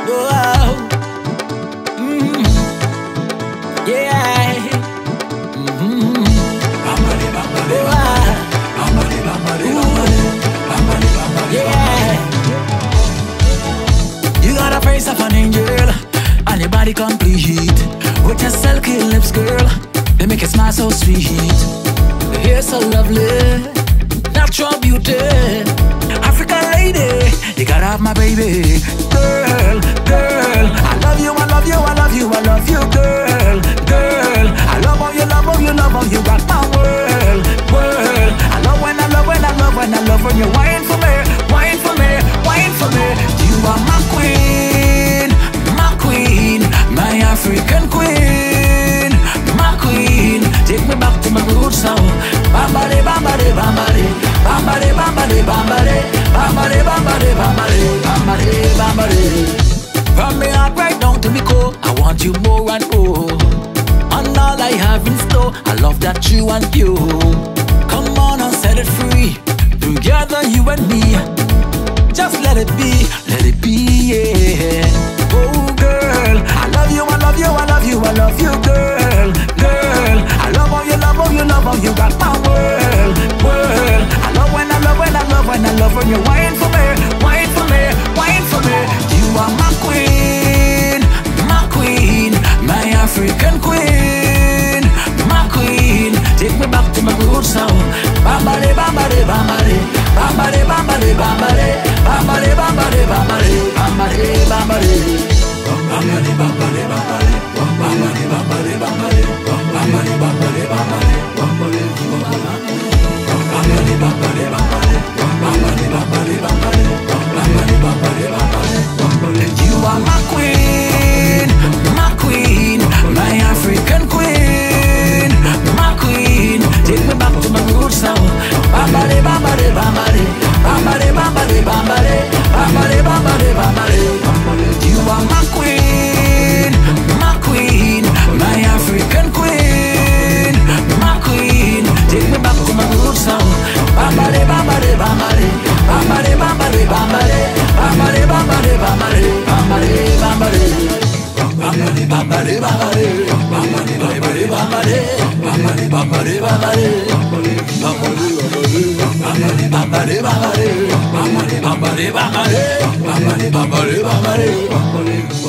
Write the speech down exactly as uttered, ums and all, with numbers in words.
Wow. Mm. Yeah. Mm-hmm. Yeah. You got a face of an angel, and your body complete. With your silky lips, girl, they make you smile so sweet. Your hair so lovely, natural beauty. African lady, you gotta have my baby. Girl, girl, I love you, I love you, I love you, I love you, girl, girl. I love how you love how you love how you rock my world, world. I love when I love when I love when I love when you whine for me, whine for me, whine for me. You are my queen, my queen, my African queen, my queen. Take me back to my roots now. Bambare, bambare, bambare, bambare, bambare, bambare, bambare, bambare, bambare, bambare, bambare. From me heart right down to me core, I want you more and more. And all I have in store, I love that you and you. Come on and set it free. Together you and me. Just let it be, let it be, yeah. Oh girl, I love you, I love you, I love you, I love you, girl, girl. I love how you love how you love how you got my world, world. I love when I love when I love when I love when you whine for me, whine for me, whine for me. You are my queen, my queen, my African queen, my queen. Take me back to my roots now. Bambare, bambare, bambare, bambare, bambare, bambare, bambare, bambare, bambare, bambare, bambare. Bambare, bambare, bambare, bambare, bambare, bambare, bambare, bambare, bambare, bambare, bambare, bambare, bambare, bambare, bambare, bambare, bambare, bambare, bambare. You are my queen, my queen, my African queen, my queen. Take me back to my roots now. Bambare, bambare, bambare, bambare, bambare, bambare, bambare, bambare, bambare. You are my queen, my queen, my African queen, my queen. Take me back to my roots now. Bambare, bambare, bambare, bambare, bambare, bambare, bambare, bambare, bambare, bambare, bambare. Bambare, bambare, bambare, bambare, bambare, bambare, bambare, bambare, bambare, bambare, bambare, bambare, bambare, bambare, bambare, bambare, bambare, bambare, bambare, bambare.